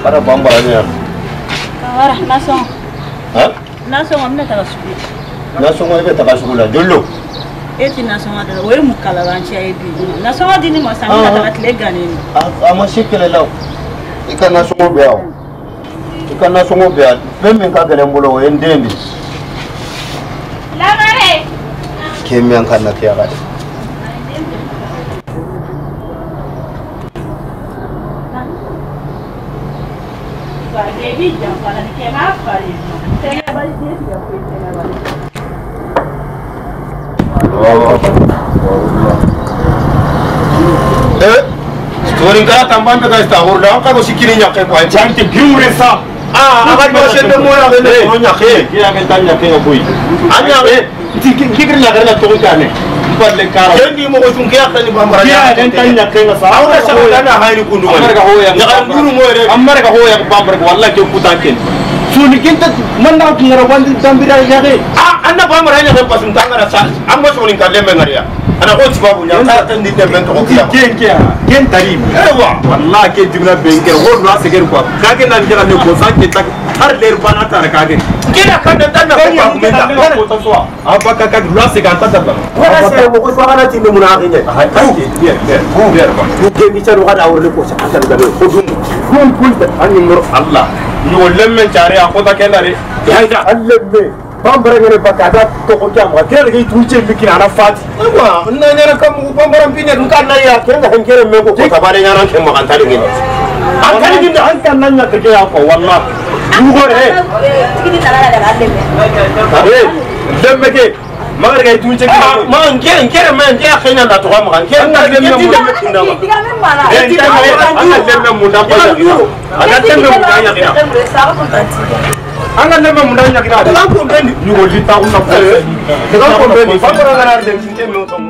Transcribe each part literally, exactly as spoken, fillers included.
Ada bambaranya. Kawara nasong. Hah? Nasong amna takasubi. Nasong ibe takasubula dulu. Eti nasong ada we mukala banchi aibi. Nasong adini masanga takatlega nini. Ama shikele law. Ika nasong biao. Ika nasong biao. Bembe kagele mbulo endembi. Lagare. Kemi yang kana kiaga. Baby jangan pada dikemah kali. Saya balik dia sudah pergi balik. Eh, SONINKARA tambah mereka istahur dah. Kalau si kiri nyakai kau jangan tibiuresa. Ah, akan masih demo yang ini. Oh nyakai, dia akan tanya nyakai boy. Anya eh, kiri nyakai nak turun kan? Empat lekar. Jadi mau kau cungkir akan dibambar. Dia akan tanya nyakai nasa. Awak rasa mana hari ni kundu. Amar kau yang. Jangan guru mau ini. Amar kau yang bambar. Wallah kau putakin. Suni kita mana kau ngarawan tambira nyakai. Ah, anda bambar hanya lepas untang rasa. Amba SONINKARA lemeng dia. Anak kau sebab punya. Saya tadi dia bentuk kau. Kian kian, kian tadi. Eh wah, wallah kian jumlah bengkel. Kau luar seger kau. Kaki nanti jalan ni kau sakit tak. Har der bana tak kaki. Kita akan datang nak kau minta. Apa kakak luar segan tak tak. Apa saya mau kau sekarang nanti memuna akhirnya. Hai, biar biar biar kau. Kau bicara ada orang lekos akan ada. Kau dulu. Kau pun ani nur Allah. Ni orang mencari aku tak kenal ni. Ya dah. Allah me. Bambara ngene bakada to ko jam hotel gi tuche bikin ana fati wa na nyara kam bambara pinya dun kan na ya kenga henkere me ko ko tabare nyara kem makan tadi ngene an kan gi an kan nanya ke ya ko wallah du gore tigi tala daga demme eh demme ke magar ga tuche gi ma ngere ngere me ngere khina da to ma kan ngere na demme mu tinda ma tiga me mala eh tiga me an demme mu da ba ya ana demme mu da ya Anga nema mundanya kina. Kalau kombendi, ni wali tahu nak. Kalau kombendi, fakir orang ada yang cinta menonton.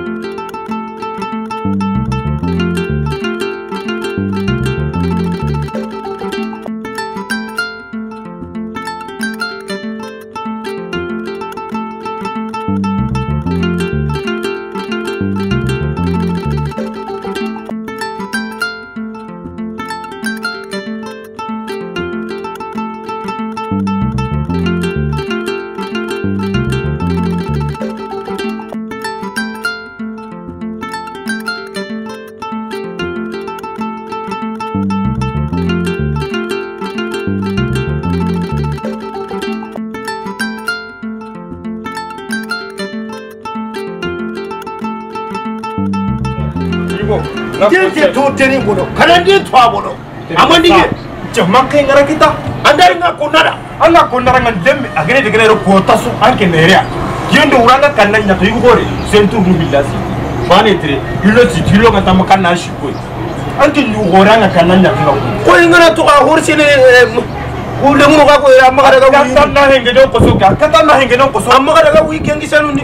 Dia dia tu teri bono, karena dia tua bono. Aman dia, cuma kengara kita. Anda ingat konara, anda konara dengan dem, akhirnya dia kena kota su, angke neria. Dia tu orang nak kena nyatu ibu bori, sentuh mobilasi. Mana itu? Ilo si tilo kata makan nasi koi. Angke tu orang nak kena nyatu ibu. Kau ingat tu ahur sini, udah mulu kau ya, amma kada kau. Kata nah hingga dong kosong, kata nah hingga dong kosong. Amma kada kau weekend kisah ni.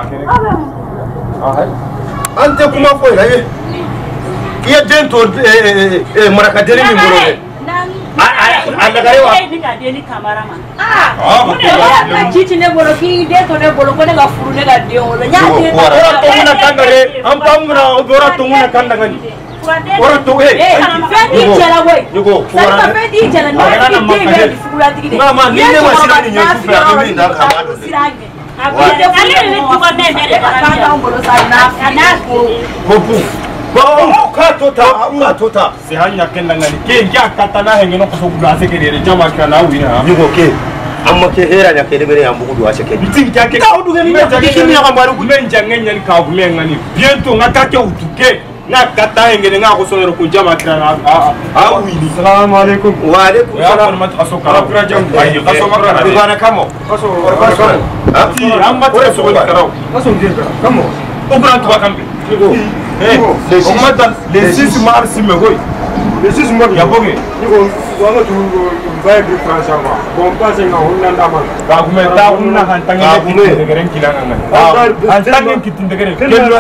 Ah, ante kuma foi lah. Ia dentro eh marakaderi ni mulu. Ah, ada kaya wa. Ini kadi ni kameraman. Ah, oh, cici ni bolo ki dentro ni bolo kau ni gafuru ni kadi orang. Nyati. Orang tu mana kandare, ampam mana orang tu mana kandare ni. Orang tu eh. Fendi jalan boy. Yugo. Saya fendi jalan. Mana kita ni figura tinggi. Mama, ni ni masih ni ni figura ni dah kawan. Ada kali ni tu kan ni ni kandang bolo sana. Kanas Kopu. Bau kata tak, kata tak. Sehanya kena ngani. Ke dia kata nah hengi no kosong dua sekali dia jama kana wina. Yugo ke. Amma ke hera nya ke de mere ambu dua sekali. Biting jake. Kau du ngani nya ke kimi yang baru men jangan nyani kau men ngani. Bientôt ngata ke utuke. Nak kata hengi ngah kosong ro ku jama kana ah wini. Assalamualaikum. Waalaikumsalam. Ya mat asok kala jam. Ayo kasong makana. Di mana kamu? Kasong kasong. Ati amma tu SONINKARA karau. Kasong dia kamu. Obran tu akan. Yugo. Eh, on m'a les six mars me voy. Les six mois ya bonge. Nico, wanga tu vai di França ma. Bon pas nga hunna ndama. Ka kuma da hunna han tanga de geren kilanga. Ah, tanga kitin de geren. Kelwa.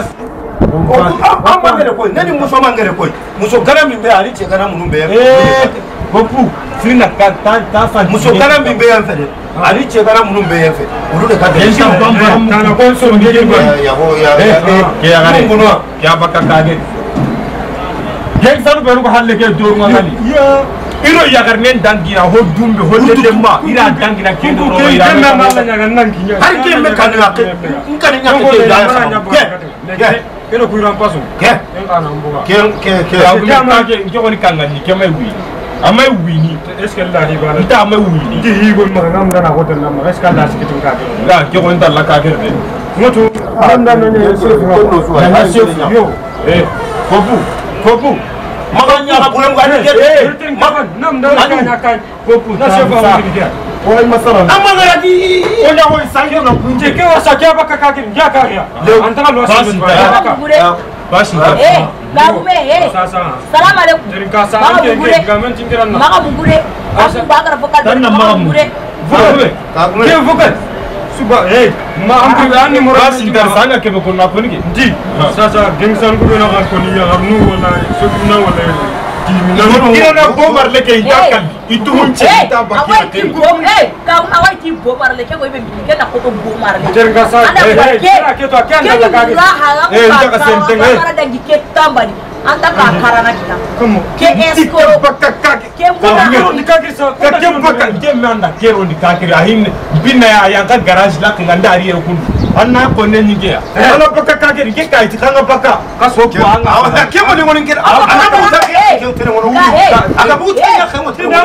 Amma ngere koy, nani muso mangere koy. Muso garam be ali che garam nu be. Eh, bopu, sina kan tan tan fa. Muso garam be yan fede. Ali che garam nu be yan fede. Ulu de ka de. Elsa bamba tan ko so ngere ko. Ya ho ya. Eh, ke ya gare. Kya bakka kage. Geng sanu beru ko halle ke dur ngani. Ya, iro yagarnen dangina ho dumbe ho ledemma ira dangina kendo ro ira na na nyaga nanginya har ke me kanna ke ngani nyaka ke da ke kero kuiran pasu ke ngana mbuga ke ke ke ya ma ke ngoni kangani ke mai wi amai wi ni est-ce que la hi bala ita amai wi ni di hi gon ma ngam dana hotel na ma est-ce que la sikitin ka ke la ke gon dalla ka ke de moto am dan ne chef na chef yo eh fofu fofu maganya ka bulam gani ke magan nam dan ka nya ka fofu na chef am di dia oi masara amma gara di onya ho sangi na kunje je ke wasa ke baka ka ke ya ka ya antaka lo sa bashi eh bagume eh sasa salam alaikum jadi ka sa ke ke gamen tingiran na maka bugure aku bakar vokal dan na maka bugure Kagume. ke vokal suba eh ma am ke ani mo bashi dar sanga ke ko na kunige di sasa gengsan ko na kan ko ni ya nu wala so na wala ina na bomar leke itakal itu hunche ita bakira ke bom eh kau awai ti bomar leke ko ibe ke na ko bomar leke jadi ka sa eh kira ke to kan da ka eh ndaka sentenge mara dangi ke tambani anta ka karana kita kamu ke eskoro bakka ka ke ko ni ka ke so ka ke bakka ke manda kero ni ka kira hin binna ya ya ka garage la kan ndari e kun anna ko ne ni ke ala bakka ka ke ke kai ti kan bakka ka so ko anga ke mo ni ngoni ke ana bu ta ke tere mo aga bu ta ya ke mo tere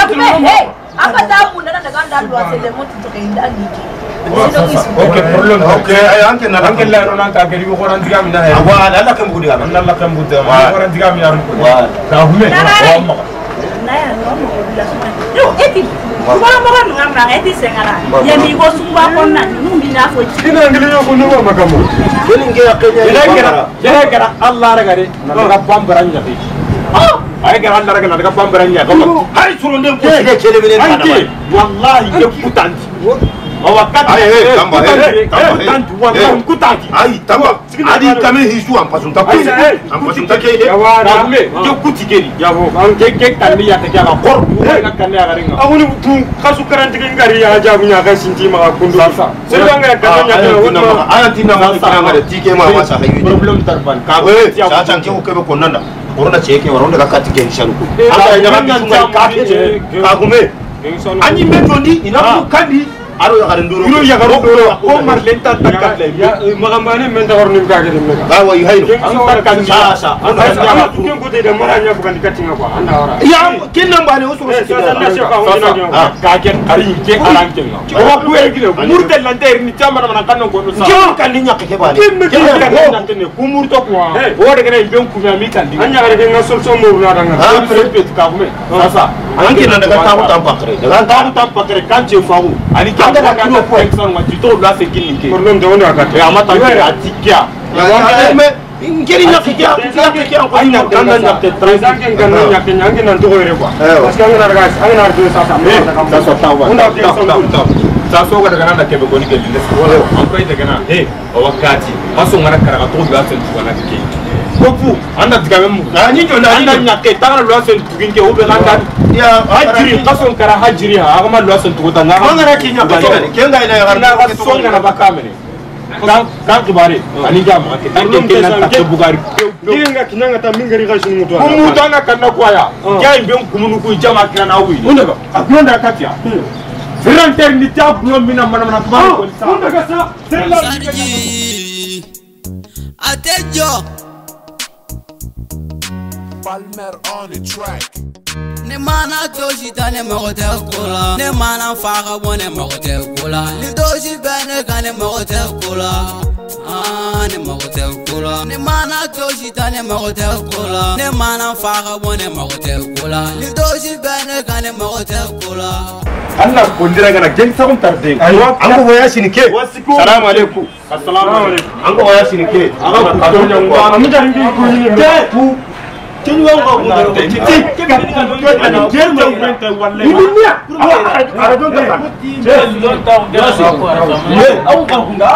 apa tamu nana daga ndalu asele moto to ke ndani ke oke problem oke ay anke na anke la no nan ka gari ko ran diga mi na he wa la la kam gudi ga nan la kam gudi ma ko ran diga mi na wa ka hume wa ma na ya no mo la suma yo eti ko ma ma ngam na eti sengara ya mi go sumba ko na nu mi na fo ci ina ngili yo ko no ma kamo kini nge ya kenya ila gara ila gara Allah raga de na daga bambaran ya bi ah ay gara Allah raga na daga bambaran ya ko hay suru ndem ko sike kele bene na wallahi ke putanti awakati ay tamba eh putanti wallahi kutanti ay tamba adi kame hisu am pasun ta ko am pasun ta ke ya wa me ke kutikeri ya ho an ke ke kanni ya ke ga kor ga kanni ya garinga awuni tu kasu karanti ngari ya jabu nya ga sinti ma kundu sasa sai banga ka nya aya tinna ma aya tinna ma kina ngare tike ma wasa hayu problem tarban ka eh sa san ke ko ke ko nanda korona cheke waronda ka katike nshanu ko anga nya ga sunga ka ke ka gume anyi metondi ina kandi aro ya garin duro iro ya garo ko mar lenta takatle ya magambane men da hornim ka gede men ga wa yuhayno an tarkan sa sa an da kun ko de maranya bukan dikatinga ko anda ora ya kinnan bane usu sa sa na shefa sa ka ken ari ke aranke o ku e gide murte lanter ni chamana mana kanno ko sa kin kan ni nyake ke bane kin kan ni ku murto ko o de gene ben ku mi kan di anya gare ke ngasol so mo na danga ha prepet ka me sa sa an kin daga tamu tampakre daga tamu tampakre kan je fawu ani ka ka ka person wa tito la se kinike problem de wona ka ya mata ni atikia ya me ngeri nyake ke nyake ke ko anya kan na te trezan ke kan nyake nyake nan to gore kwa parce que ngana daga ngana do sa sa sa sa tawa unda sa so ga daga nan da ke be goni ke lile an ko ite gana he o wakati aso ngara kara to ga sen tu na ke kopu anda diga memu na ni jo na anda nyake tara lo sen tu kinke o be langa ya hajiri kaso kara hajiri ha ma lo sen tu ta na ngara ke nyake ke ngai na ya na ga so ngana bakamene kan kan kibare ani jama ke tan ke nan ta bugari dinga kinanga ta mingari ga sunu mutu kumu dana kanna kwaya ya imbe kumunu ku jama kana wi unda ba akunda katia Firanter ni ta bulo mina mana mana ba ko sa unda ka sa sarji atejo Palmer on the track ne mana toshi tane magote kola ne mana faga wone magote kola ni toshi bene kane magote kola ah ne magote kola ne mana toshi tane magote kola ne mana faga wone magote kola ni toshi bene kane magote kola Allah kundira gana gen sabon tarde an ko waya shinike assalamu alaikum assalamu alaikum an ko waya shinike aga ku to nyangwa amu jari ngi ko ni te ku tin yo ko ko te ti ke ka ko ani gen jo wente walle ni ni ara don ta je don ta on ga so ko ara me au ka ku ga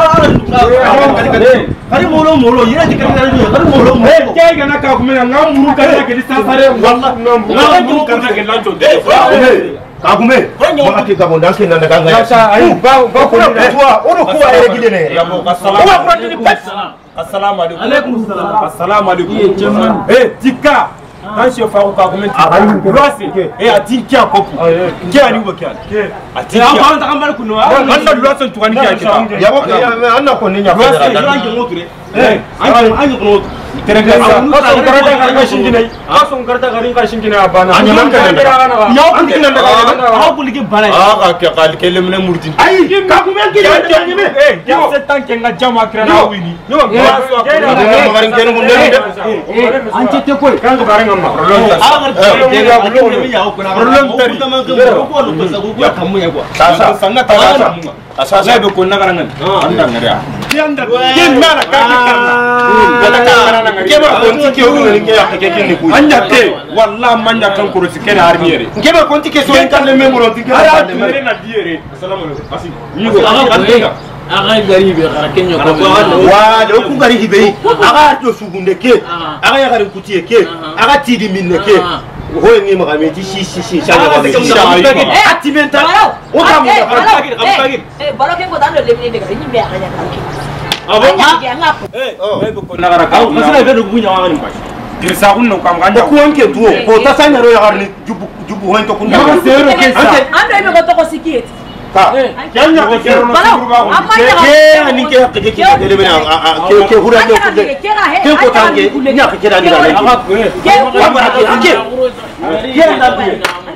kari molo molo yira ti kan ni kari molo molo ke ga na ka ku me na muru ka ke di sa sare walla na muru ka ke lancho de kagume mo ati gabon dan ken daga ngaya sa ay ba ba ko ni tuwa oro ko ay gide ne ya mo assalamu alaikum assalamu alaikum assalamu alaikum eh tikka kan se fa ko ka ko men ti loise e a tin kia ko ke ani wo kia a tin kia an ta kan bal kuno an na loise to kan kia kita ya ko an na ko ni nya loise an ke ngoture eh an an ko no tereng ka ka son karata ka shingine ka son karata garin ka shingine abana an man ka ya ko kin na ha ko ligi bala ah ka ka ke le mena murtin ai ka ko men ki ya ni me eh ya se tan ke nga jama kra na wini yo garin ke no munde an ce te ko kan ga garin amma agar ke ga bulo ne ya ko na problem tari ko ko ko ko sa ko ya kamu ya ko sa sa sanga ta sa asa sa be ko na garangan anda ngara ki anda ki mara ka ki karna wala ka ke ba ko ti ke o ni ke ya ke ke ni ku anya te wallahi manya kan ko si kena armiere ke ba ko ti ke so en kan le memoro ti ke ara tumere na diere assalamu alaikum asi ni ko aga aga gari be gara kenyo ko wa le ku gari hibe aga to sugunde ke aga ya gari kuti ke aga ti di minne ke ho ni ma ga me ti si si si sa ga me ti sa eh atimenta o ka mo ka ka ka eh balo ke ko dando le ni de ni be aga ya ka abo eh eh ko na gara ka masina be do bunya wa ni pa dirsa kun no kam ganja ko anke duo ko ta sanya ro ya garni jubu jubu ho to kun ma sero ke sa ando be ko to ko sikiet ka kanya ko kero no suru ba ko ke ani ke ke ke ke le bena ke ke hura ke ko ke ko tange nya ke kira ni ga aga ko ke wa ba ke ke ke na bi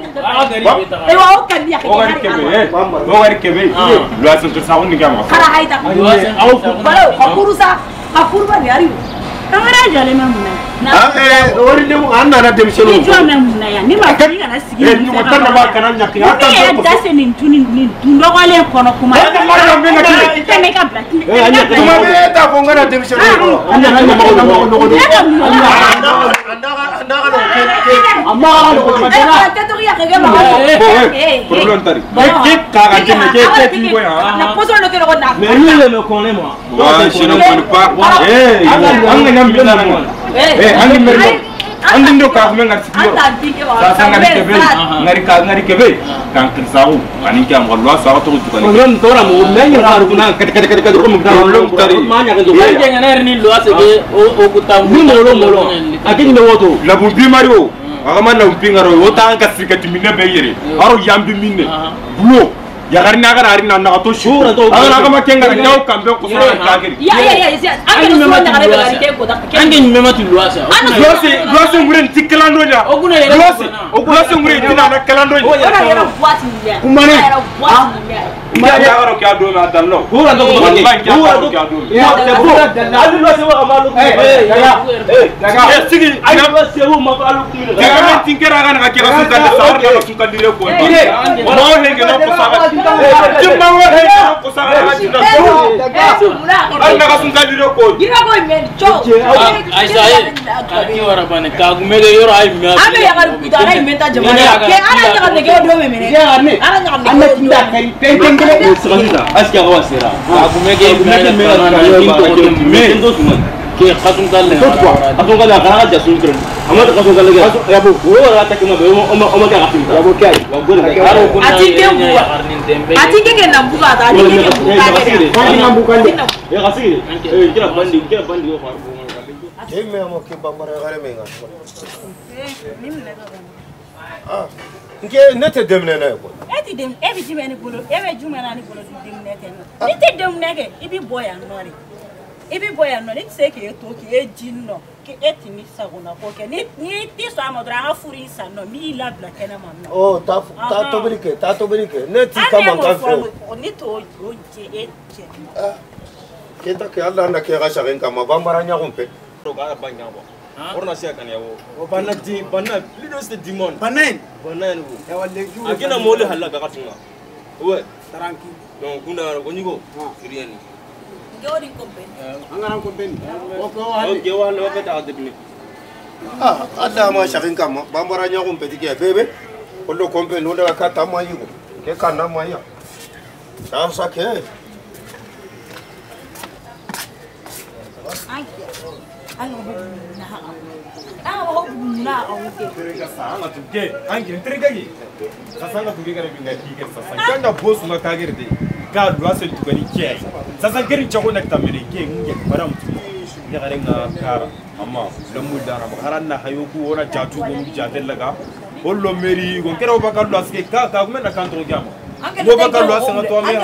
eh wa o kan ya ke o gari kebe eh o gari kebe lo asen to sa woni gama kara haita au balo hakuru sa hakuru ba ni ari kamara jale mamuna ah eh ori ne an na na demission ni jo mamuna ya ni ma kani kana sigi eh ni mo tan ba kana nya ki ata ko ta se ni tuni ni ndo wale kono kuma eh ta mara me na ki te me ka blati eh anya tuma be ta ko ngana demission anya anya ma ko no no no anda anda anda ke ke amma ko ma eh ta to ya ke ma eh problem tari ke ka ga ke ke ke ti go ya na poso no ke no na mais lui il me connaît moi ouais je ne connais pas eh anga ngam bi na eh andi merlo andi ndo ka ko ngar sikio anta dike wa sa sa ngari kebe ngari ka ngari kebe kan kin sawu ani ki am wallo sa to to kan non tora mo men ya faru kuna kat kat kat ko mo ta lo tari ma nya ga do ya nya na ni lo ase ke o o ku ta ni mo lo mo lo akin do woto la bu bi mario aga man na bu ngaro o ta ka sikati minne be yere aro yambi minne bulo ya garni aga ari na na to shura to aga aga ma kenga na jaw kambe ko so ka gari ya ya ya ya anga no so na ga ga ke ko da ke anga ni mema tu luasa luasa luasa ngure tikalando ya luasa luasa ngure tina na kalando ya ona era what ni ya kumane era what ni ya ma ya garo kya do na dallo hura do ko ni hura do kya do ya se bo ali luasa wa amalu eh ya ya eh daga eh sigi ali luasa wa amalu kumina daga men tinkera ga na ka rasu ka sar ka su ka dire ko mo ne ke no ko sa jumma wa he ko sa ga jina anda ka sun ka dire ko gira ko men cho ai sai aki wara bane ka gumege yoro ai mi abe ya ga ku dara men ta jama ke ana nya ga ke do me men ana nya ga anna tinda kai tengengele ko sanga aska ga wasira ka gumege mi na me ndo suma ke khatum dalle khatum dalle kana ga jasun kren amma ta khatum dalle ya bu wo ra ta kuma be o ma ga khatum ya bu kai wa gole ga aro ko ati ke bu ati ke ke na buka ta ati ke bu ka ke na buka ni ya gasiri eh kira bandi kira bandi o faru ke me amo ke bambara gare me ga ah nke nete demne na ko eti dem ebi ti meni bolo ebe juma na ni bolo dem nete no ni te dem nege ibi boya nori ibi boya nori ti se ke to ke e jinno ke eti mi sa gona ko ke ni ni ti so amodra ha furi sa no mi la bla ke na mam no oh ta ta to brike ta to brike neti kama kan fe ni to o je e je ah ke ta ke Allah na ke ga shagen kama bambara nya gumpe to ga banya bo orna sia kan yawo o banna di banna lido ste dimon Banen. banan wo Ya walle ju. akina mole halla ga katunga we Taranki. donc kunda ko nyigo sirieni gori ko ben Angara ko ben. O ko o wali. ge wala o beta adibni ah Allah ma shagen kama bambara nya gumpe dike bebe ko do kompe no daga kata ma yigo ke kana ma ya sa sa ke ai ano ho na ha ano ho na o ke Terega sanga tuge angi terega gi sasanga tuge gara binga dige sasanga kanda boss ma kagere de ga duwa se tuge ni ke sasanga gari chago na tamere ke nge bara mutu ya gare nga kara amma lamu dara haranna hayoku wona jatu go jatel laga hollo meri gon kero bakal lo aske ka ka men na kanto gama go bakal lo aske to me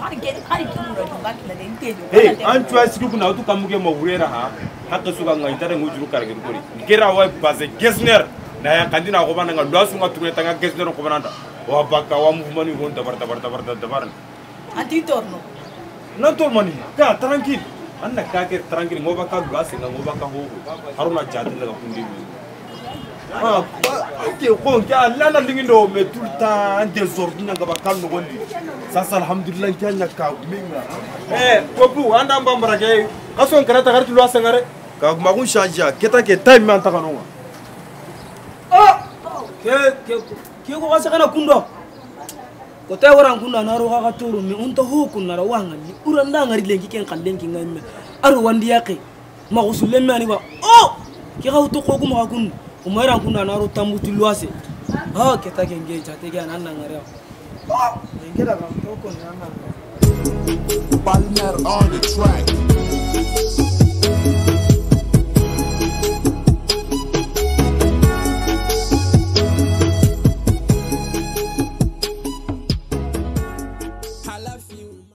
hey an tu aski kuna tu kamuge mo wurera ha hakka suga ngai tare ngujuru karge ko ri kera wa base gesner na ya kandina ko bana lo asu ngatu tanga gesner ko bananda wa bakka wa mufmani gon tabar tabar tabar tabar anti torno non tormani ka tranquille anna ka ke tranquille ngo bakal lo aske ngo bakka ho haruna jatel laga kundi ah ok ko ya la na lingindo me tout le temps désordre nga bakal no gondi sasa alhamdulillah kanya ka minga eh kopu anda mbambara ke kaso karata kartu lo asangare ka magun changer keta ke time man ta kanonga ah ke ke ke ko wasa kana kundo ko tay waran kunna na ro ka turu mi unta ho kunna ra wanga ni uranda ngari lenki ken kallenki ngamme aru wandi yaqe ma usulle mani ba oh ke ga to ko kuma kun umara kunna na ro tambuti luase ha keta ke nge jate ga nan ngare oh nge da ga to ko nan Palmer on the track.